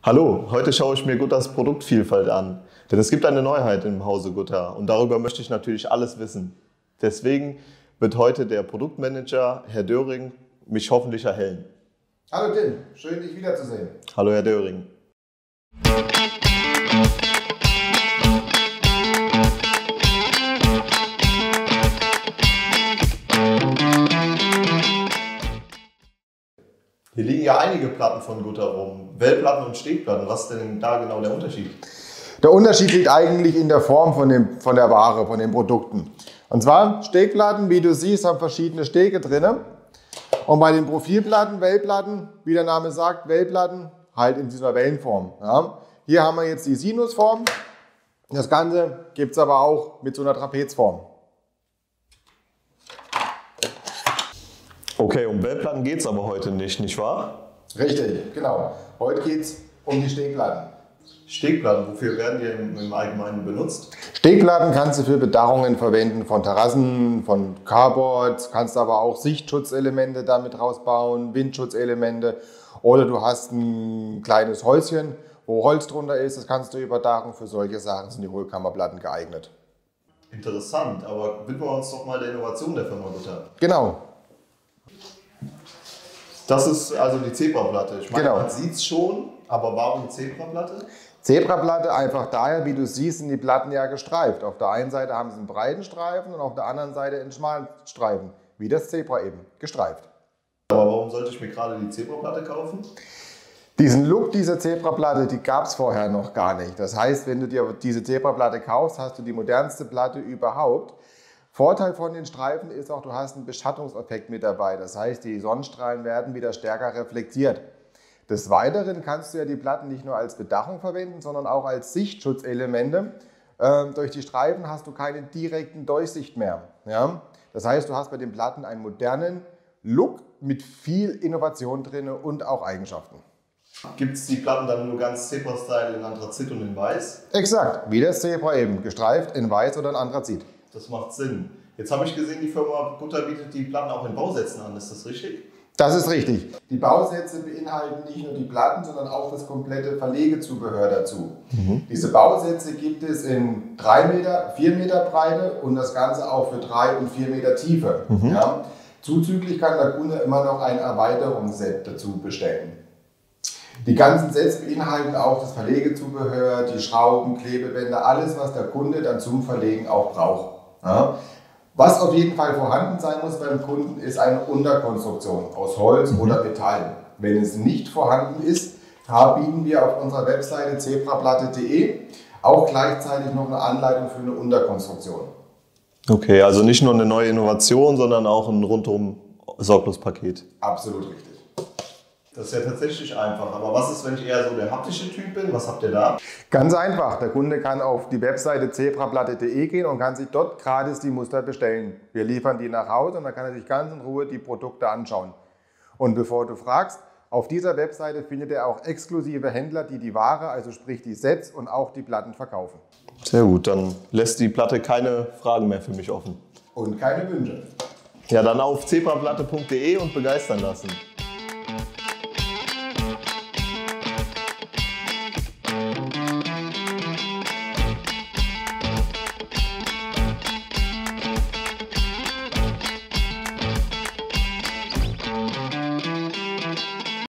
Hallo, heute schaue ich mir Gutters Produktvielfalt an, denn es gibt eine Neuheit im Hause Gutta und darüber möchte ich natürlich alles wissen. Deswegen wird heute der Produktmanager, Herr Döring, mich hoffentlich erhellen. Hallo Tim, schön dich wiederzusehen. Hallo Herr Döring. Hier liegen ja einige Platten von Gutta rum, Wellplatten und Stegplatten. Was ist denn da genau der Unterschied? Der Unterschied liegt eigentlich in der Form von der Ware, von den Produkten. Und zwar Stegplatten, wie du siehst, haben verschiedene Stege drin. Und bei den Profilplatten, Wellplatten, wie der Name sagt, Wellplatten, halt in dieser Wellenform. Ja. Hier haben wir jetzt die Sinusform. Das Ganze gibt es aber auch mit so einer Trapezform. Okay, um Wellplatten geht es aber heute nicht wahr? Richtig, genau. Heute geht es um die Stegplatten. Stegplatten, wofür werden die im Allgemeinen benutzt? Stegplatten kannst du für Bedachungen verwenden, von Terrassen, von Carports, kannst aber auch Sichtschutzeelemente damit rausbauen, Windschutzelemente. Oder du hast ein kleines Häuschen, wo Holz drunter ist, das kannst du überdachen. Für solche Sachen sind die Hohlkammerplatten geeignet. Interessant, aber widmen wir uns doch mal der Innovation der Firma Gutta. Genau. Das ist also die Zebraplatte. Ich meine, Genau. Man sieht es schon, aber warum Zebraplatte? Zebraplatte einfach daher, wie du siehst, sind die Platten ja gestreift. Auf der einen Seite haben sie einen breiten Streifen und auf der anderen Seite einen schmalen Streifen. Wie das Zebra eben, gestreift. Aber warum sollte ich mir gerade die Zebraplatte kaufen? Diesen Look dieser Zebraplatte, die gab es vorher noch gar nicht. Das heißt, wenn du dir diese Zebraplatte kaufst, hast du die modernste Platte überhaupt. Vorteil von den Streifen ist auch, du hast einen Beschattungseffekt mit dabei. Das heißt, die Sonnenstrahlen werden wieder stärker reflektiert. Des Weiteren kannst du ja die Platten nicht nur als Bedachung verwenden, sondern auch als Sichtschutzelemente. Durch die Streifen hast du keine direkten Durchsicht mehr. Ja? Das heißt, du hast bei den Platten einen modernen Look mit viel Innovation drin und auch Eigenschaften. Gibt es die Platten dann nur ganz Zebra-Style in Anthrazit und in Weiß? Exakt, wie das Zebra eben, gestreift in Weiß oder in Anthrazit. Das macht Sinn. Jetzt habe ich gesehen, die Firma Gutta bietet die Platten auch in Bausätzen an. Ist das richtig? Das ist richtig. Die Bausätze beinhalten nicht nur die Platten, sondern auch das komplette Verlegezubehör dazu. Diese Bausätze gibt es in 3 Meter, 4 Meter Breite und das Ganze auch für 3 und 4 Meter Tiefe. Ja. Zuzüglich kann der Kunde immer noch ein Erweiterungsset dazu bestellen. Die ganzen Sets beinhalten auch das Verlegezubehör, die Schrauben, Klebebänder, alles, was der Kunde dann zum Verlegen auch braucht. Ja. Was auf jeden Fall vorhanden sein muss beim Kunden, ist eine Unterkonstruktion aus Holz oder Metall. Wenn es nicht vorhanden ist, bieten wir auf unserer Webseite zebraplatte.de auch gleichzeitig noch eine Anleitung für eine Unterkonstruktion. Okay, also nicht nur eine neue Innovation, sondern auch ein rundum Sorglospaket. Absolut richtig. Das ist ja tatsächlich einfach. Aber was ist, wenn ich eher so der haptische Typ bin? Was habt ihr da? Ganz einfach. Der Kunde kann auf die Webseite zebraplatte.de gehen und kann sich dort gratis die Muster bestellen. Wir liefern die nach Hause und dann kann er sich ganz in Ruhe die Produkte anschauen. Und bevor du fragst, auf dieser Webseite findet er auch exklusive Händler, die die Ware, also sprich die Sets und auch die Platten verkaufen. Sehr gut, dann lässt die Platte keine Fragen mehr für mich offen. Und keine Wünsche. Ja, dann auf zebraplatte.de und begeistern lassen.